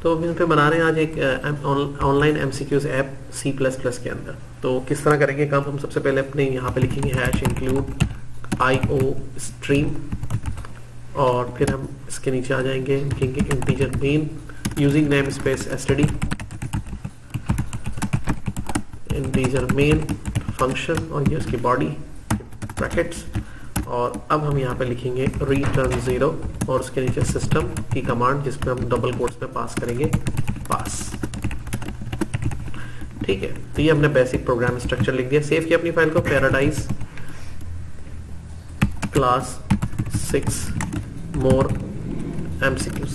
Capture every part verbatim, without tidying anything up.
तो हम पे बना रहे हैं आज एक online MCQs app C plus plus के अंदर। तो किस तरह करेंगे काम, हम सबसे पहले अपने यहाँ पे लिखेंगे hash include I O stream, और फिर हम इसके नीचे आ जाएंगे, लिखेंगे integer main using namespace STD, integer main function और ये उसकी बॉडी ब्रैकेट्स, और अब हम यहाँ पे लिखेंगे रिटर्न जीरो और उसके नीचे सिस्टम की कमांड जिसमें हम डबल कोट्स में पास करेंगे पास। ठीक है, तो ये हमने बेसिक प्रोग्राम स्ट्रक्चर लिख दिया। सेव किया अपनी फाइल को, paradise class six more MCQs.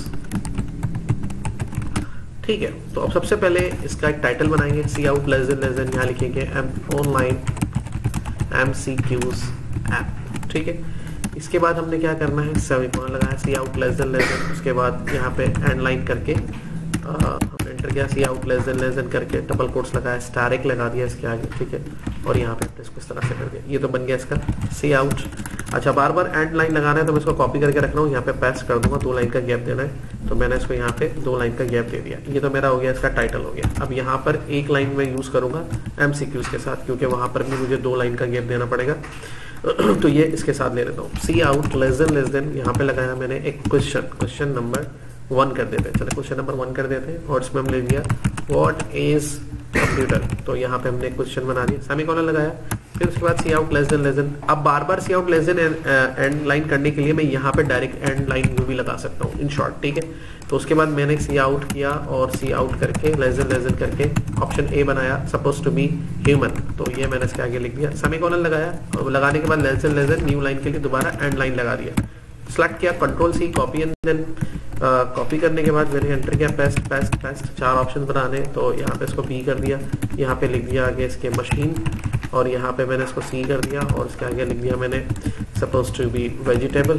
ठीक है, तो अब सबसे पहले इसका एक टाइटल बनाएंगे, C out less than less than, यहाँ लिखेंगे ऑनलाइन एमसीक्यूज ऐप। ठीक है, इसके बाद हमने क्या करना है, सेमीकोलन लगाया, C out less than less than, उसके बाद यहाँ पे एंड लाइन करके आ, हम एंटर किया, C out less than less than करके डबल कोट्स लगाया, स्टैरिक लगा दिया इसके आगे। ठीक है, और यहाँ पे इसको इस तरह से कर दिया, ये तो बन गया इसका सी आउट। अच्छा, बार बार एंड लाइन लगाना है तो मैं इसको कॉपी करके रख रहा हूँ, यहाँ पे पेस्ट कर दूंगा, दो लाइन का गैप देना है तो मैंने इसको यहाँ पे दो लाइन का गैप दे दिया। ये तो मेरा हो गया, इसका टाइटल हो गया। अब यहाँ पर एक लाइन में यूज करूंगा एमसीक्यूज के साथ, क्योंकि वहां पर भी मुझे दो लाइन का गैप देना पड़ेगा। तो ये इसके साथ ले लेता हूँ, C out less than less than, यहाँ पे लगाया मैंने एक क्वेश्चन, क्वेश्चन नंबर वन कर देते हैं। चलो क्वेश्चन नंबर वन कर देते हैं, और इसमें हम ले लिया व्हाट इज कंप्यूटर, तो यहाँ पे हमने क्वेश्चन बना दिया, सेमीकोलन लगाया, फिर उसके बाद C out less than less than. अब बार बार C out less than end line करने के लिए मैं यहाँ पे डायरेक्ट एंड लाइन भी लगा सकता हूँ इन शॉर्ट। ठीक है, तो उसके बाद मैंने सी आउट किया और सी आउट करके लेस देन लेस देन करके ऑप्शन ए बनाया, सपोज टू बी ह्यूमन, तो ये मैंने इसके आगे लिख दिया, सेमीकोलन लगाया, और लगाने के बाद less than less than new line के लिए दोबारा एंड लाइन लगा दिया, सेलेक्ट किया, control C, copy and then copy करने के बाद मैंने एंटर किया, पेस्ट पेस्ट पेस्ट, चार ऑप्शन बनाने, तो यहाँ पे इसको बी कर दिया, यहाँ पे लिख दिया आगे इसके मशीन, और यहाँ पे मैंने इसको सी कर दिया, और इसके आगे लिख दिया मैंने सपोज टू बी वेजिटेबल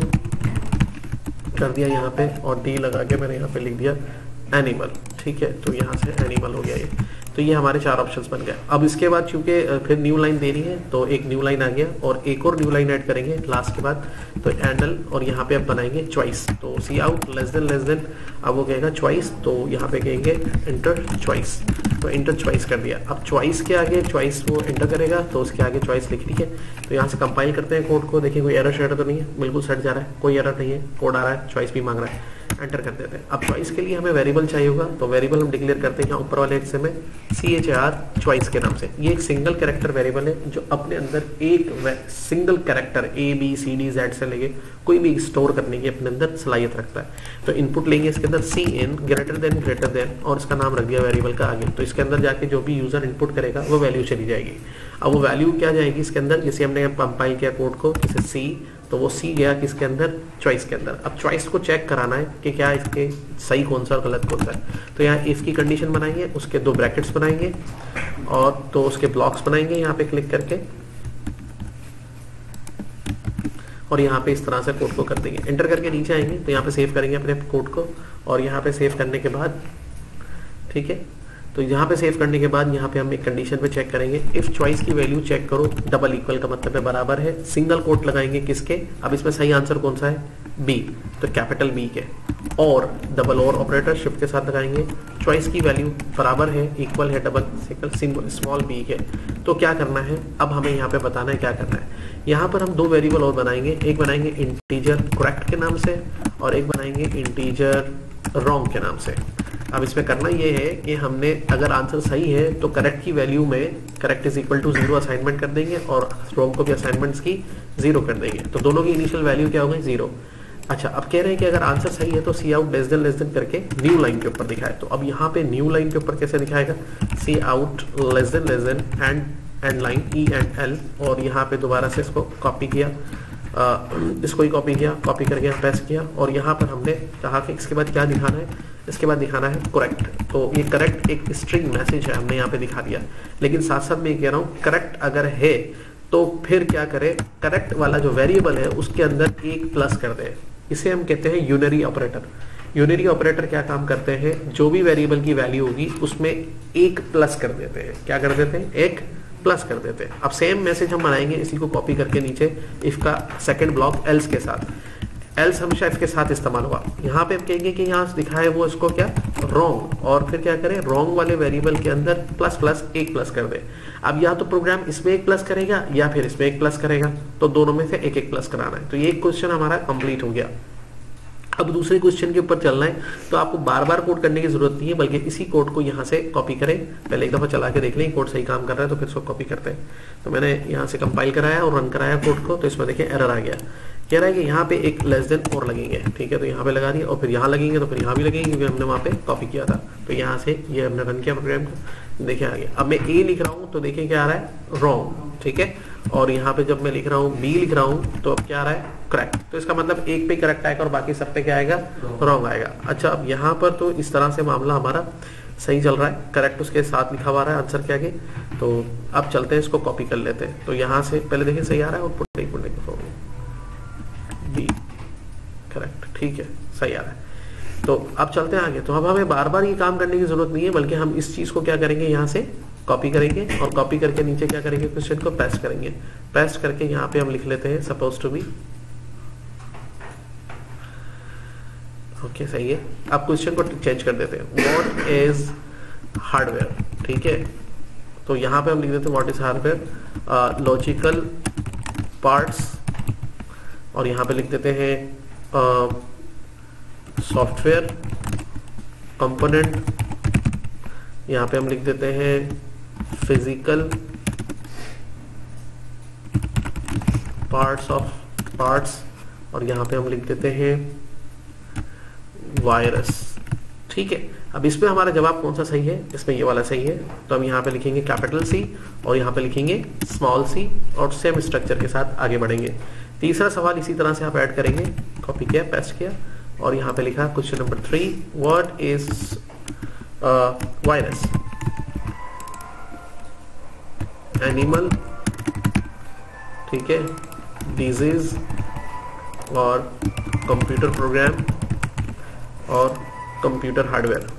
कर दिया यहाँ पे, और डी लगा के मैंने यहाँ पे लिख दिया एनिमल। ठीक है, तो यहाँ से एनिमल हो गया ये। तो ये हमारे चार ऑप्शंस बन गए। अब इसके बाद चूंकि फिर न्यू लाइन देनी है तो एक न्यू लाइन आ गया, और एक और न्यू लाइन ऐड करेंगे लास्ट के बाद, तो एंडल, और यहाँ पे अब बनाएंगे चॉइस, तो C out less than less than, अब वो कहेगा चॉइस, तो यहाँ पे कहेंगे इंटर चॉइस, तो इंटर चॉइस कर दिया। अब चॉइस के आगे चॉइस वो इंटर करेगा, तो उसके आगे चॉइस लिख ली है। तो यहाँ से कंपाइल करते हैं कोड को, देखिए कोई एरर शेयर तो नहीं है, बिल्कुल सेट जा रहा है, कोई एरर नहीं है, कोड आ रहा है, चॉइस भी मांग रहा है, एंटर कर देते हैं। अब चॉइस के लिए हमें वेरिएबल चाहिए होगा, तो वेरिएबल हम डिक्लेयर करते हैं यहाँ ऊपर वाले हिस्से में सी एच आर चॉइस के नाम से। ये एक सिंगल कैरेक्टर वेरिएबल है जो अपने अंदर एक single character A B C D Z से लेके कोई भी स्टोर करने की अपने अंदर सलाहियत रखता है। तो इनपुट लेंगे इसके अंदर C in greater than greater than, और इसका नाम रख दिया वेरिएबल का आगे, तो इसके अंदर जाके जो भी यूजर इनपुट करेगा वो वैल्यू चली जाएगी। अब वो वैल्यू क्या जाएगी इसके अंदर, जैसे हमने कंपाइल किया कोड को, जैसे सी, तो वो सी गया किसके अंदर, चॉइस के अंदर। अब चॉइस को चेक कराना है कि क्या इसके सही कौन सा और गलत कौन सा है, तो यहाँ इफ की कंडीशन बनाएंगे, उसके दो ब्रैकेट्स बनाएंगे, और तो उसके ब्लॉक्स बनाएंगे यहाँ पे क्लिक करके, और यहाँ पे इस तरह से कोड को कर देंगे, एंटर करके नीचे आएंगे, तो यहाँ पे सेव करेंगे अपने कोड को, और यहाँ पे सेव करने के बाद, ठीक है, तो यहाँ पे सेव करने के बाद यहाँ पे हम एक कंडीशन पे चेक करेंगे, इफ चॉइस की वैल्यू चेक करो, डबल इक्वल का मतलब है बराबर है, सिंगल कोट लगाएंगे किसके, अब इसमें सही आंसर कौन सा है, बी, तो कैपिटल बी के, और डबल और ऑपरेटर शिफ्ट के साथ लगाएंगे, चॉइस की वैल्यू बराबर है, इक्वल है डबल सिंगल स्मॉल बी के। तो क्या करना है, अब हमें यहाँ पे बताना है क्या करना है। यहाँ पर हम दो वेरिएबल और बनाएंगे, एक बनाएंगे इंटीजर करेक्ट के नाम से, और एक बनाएंगे इंटीजर रॉन्ग के नाम से। अब इसमें करना ये है कि हमने अगर आंसर सही है तो करेक्ट की वैल्यू में correct is equal to zero assignment कर देंगे, और रॉन्ग को भी असाइनमेंट्स की जीरो कर देंगे, तो दोनों की इनिशियल वैल्यू क्या हो गई, जीरो। अच्छा, अब कह रहे हैं कि अगर आंसर सही है तो C out less than less than करके न्यू लाइन के ऊपर दिखाए, तो अब यहाँ पे न्यू लाइन के ऊपर कैसे दिखाएगा, C out less than less than and end line E end L, और यहाँ पे दोबारा से इसको कॉपी किया, आ, इसको ही कॉपी किया, कॉपी करके पेस्ट किया, और यहाँ पर हमने कहा कि इसके बाद क्या दिखाना है, इसके बाद दिखाना है करेक्ट। तो ये करेक्ट एक स्ट्रिंग मैसेज है, हमने यहाँ पे दिखा दिया, लेकिन साथ साथ में ये कह रहा हूँ करेक्ट अगर है तो फिर क्या करें, करेक्ट वाला जो वेरिएबल है उसके अंदर एक प्लस कर दे, इसे हम कहते हैं यूनरी ऑपरेटर। यूनरी ऑपरेटर क्या काम करते हैं, जो भी वेरिएबल की वैल्यू होगी उसमें एक प्लस कर देते हैं, क्या कर देते हैं, एक प्लस कर देते हैं। अब सेम मैसेज हम बनाएंगे, इसी को कॉपी करके नीचे इफ का सेकंड ब्लॉक एल्स के साथ, एल्स हमेशा इसके साथ इस्तेमाल होगा। यहाँ पे हम कहेंगे कि यहाँ दिखा है वो इसको क्या रॉन्ग, और फिर क्या करें रॉन्ग वाले वेरिएबल के अंदर प्लस प्लस एक प्लस कर दे। अब या तो प्रोग्राम इसमें एक प्लस करेगा या फिर इसमें एक प्लस करेगा, तो दोनों में से एक एक प्लस कराना है। तो ये क्वेश्चन हमारा कंप्लीट हो गया। अब दूसरे क्वेश्चन के ऊपर चलना है, तो आपको बार बार कोड करने की जरूरत नहीं है, बल्कि इसी कोड को यहाँ से कॉपी करें। पहले एक दफा चला के देख लें कोड सही काम कर रहा है तो फिर इसको कॉपी करते हैं। तो मैंने यहाँ से कंपाइल कराया और रन कराया कोड को, तो इसमें देखिए एरर आ गया। कह रहा है कि यहाँ पे एक लेस देन और लगेंगे, ठीक है, तो यहाँ पे लगा दिया, और फिर यहाँ लगेंगे तो फिर यहाँ भी लगेंगे क्योंकि हमने वहाँ पे कॉपी किया था। तो यहाँ से ये हमने रन किया प्रोग्राम को, देखिए आ गया। अब मैं ए लिख रहा हूँ तो देखिए क्या आ रहा है रॉन्ग, ठीक है, और यहाँ पे जब मैं लिख रहा हूँ बी लिख रहा हूँ तो अब क्या आ रहा है करेक्ट। तो इसका मतलब एक पे करेक्ट आएगा और बाकी सब पे क्या आएगा रॉन्ग आएगा। अच्छा, अब यहाँ पर तो इस तरह से मामला हमारा सही चल रहा है, करेक्ट उसके साथ लिखा हुआ है आंसर के आगे। तो अब चलते हैं इसको कॉपी कर लेते हैं। तो यहाँ से पहले देखिए सही आ रहा है और पुट नहीं पुटने का बी करेक्ट, ठीक है, सही आ रहा है। तो अब चलते हैं आगे। तो अब हमें बार बार ये काम करने की जरूरत नहीं है, बल्कि हम इस चीज को क्या करेंगे यहाँ से कॉपी करेंगे और कॉपी करके नीचे क्या करेंगे क्वेश्चन को पेस्ट करेंगे। पेस्ट करके यहाँ पे हम लिख लेते हैं सपोज टू बी, ओके सही है। अब क्वेश्चन को चेंज कर देते हैं, व्हाट इज हार्डवेयर, ठीक है। तो यहाँ पे हम लिख देते हैं what is hardware logical parts, और यहाँ पे लिख देते हैं सॉफ्टवेयर कंपोनेंट, यहाँ पे हम लिख देते हैं फिजिकल पार्ट्स ऑफ पार्ट्स, और यहाँ पे हम लिख देते हैं वायरस, ठीक है। अब इसमें हमारा जवाब कौन सा सही है, इसमें ये वाला सही है। तो हम यहाँ पे लिखेंगे कैपिटल सी और यहाँ पे लिखेंगे स्मॉल सी और सेम स्ट्रक्चर के साथ आगे बढ़ेंगे। तीसरा सवाल इसी तरह से आप ऐड करेंगे, कॉपी किया पेस्ट किया और यहाँ पे लिखा question number three, what is virus, animal, ठीक है, डिजीज और कंप्यूटर प्रोग्राम और कंप्यूटर हार्डवेयर,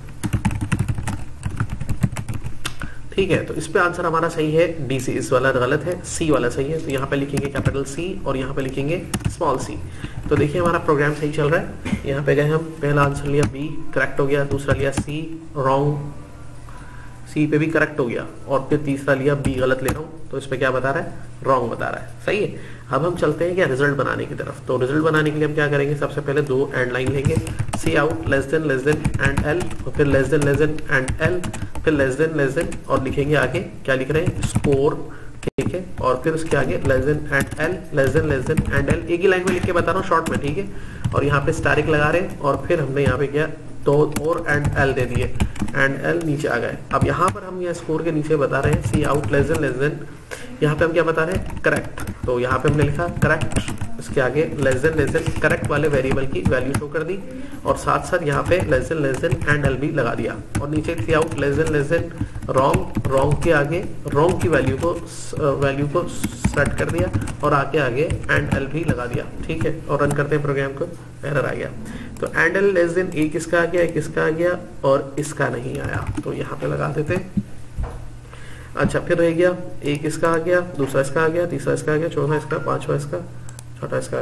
ठीक है। तो इस पे आंसर हमारा सही है, डी सी इस वाला गलत है, सी वाला सही है। तो यहाँ पे लिखेंगे कैपिटल सी और यहाँ पे लिखेंगे स्मॉल सी। तो देखिए हमारा प्रोग्राम सही चल रहा है। यहाँ पे गए हम, पहला आंसर लिया बी करेक्ट हो गया, दूसरा लिया सी रॉन्ग, सी पे भी करेक्ट हो गया, और फिर तीसरा लिया बी गलत ले रहा हूँ, तो इस पे क्या बता रहा है रॉन्ग बता रहा है, सही है। अब हम चलते हैं क्या रिजल्ट बनाने की तरफ। तो रिजल्ट बनाने के लिए हम क्या करेंगे, सबसे पहले दो एंड लाइन लेंगे, C out less than less than and L, और फिर less than less than and L, फिर लेस देन लेस देन, और लिखेंगे आगे क्या लिख रहे हैं स्कोर, ठीक है, और फिर उसके आगे less than and L, less than less than and L, एक ही लाइन में लिख के बता रहा हूँ शॉर्ट में, ठीक है। और यहाँ पे स्टारिक लगा रहे हैं और फिर हमने यहाँ पे क्या दो और एंड एल दे दिए, एंड एल नीचे आ गए। अब यहाँ पर हम ये स्कोर के नीचे बता रहे हैं सी out less than less than, यहाँ पे हम क्या बता रहे हैं करेक्ट, तो यहाँ पे हमने लिखा करेक्ट, इसके आगे less than less than correct वाले वेरिएबल की वैल्यू शो कर दी, और साथ साथ यहाँ पे less than less than and L भी लगा दिया, और नीचे सी out less than less than wrong, wrong के आगे रॉन्ग की वैल्यू को वैल्यू को सेट कर दिया, और आगे आगे एंड एल भी लगा दिया, ठीक है। और रन करते हैं प्रोग्राम को, एरर आ गया। तो एंड एल लेस देन एक इसका आ गया, एक इसका आ गया और इसका नहीं आया, तो यहाँ पे लगा देते हैं। अच्छा, फिर रह गया एक इसका आ गया, दूसरा इसका आ गया, तीसरा इसका आ गया, चौथा इसका, पांचवा इसका, छठा इसका आ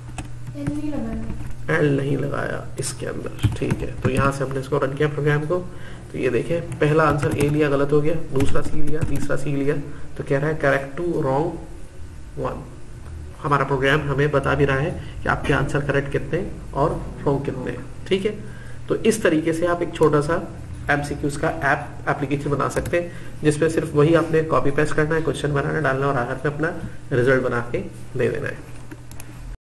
गया, एल नहीं लगाया इसके अंदर, ठीक है। तो यहाँ से हमने इसको रन किया प्रोग्राम को। तो ये देखें पहला आंसर ए लिया गलत हो गया, दूसरा सी लिया, तीसरा सी लिया, तो कह रहा है करेक्ट टू रॉन्ग वन। हमारा प्रोग्राम हमें बता भी रहा है कि आपके आंसर करेक्ट कितने और रॉन्ग कितने हैं, ठीक है। तो इस तरीके से आप एक छोटा सा एमसीक्यूज का ऐप एप्लीकेशन बना सकते हैं, जिसमें सिर्फ वही आपने कॉपी पेस्ट करना है, क्वेश्चन बनाना, डालना और आखिर में अपना रिजल्ट बना के दे देना है।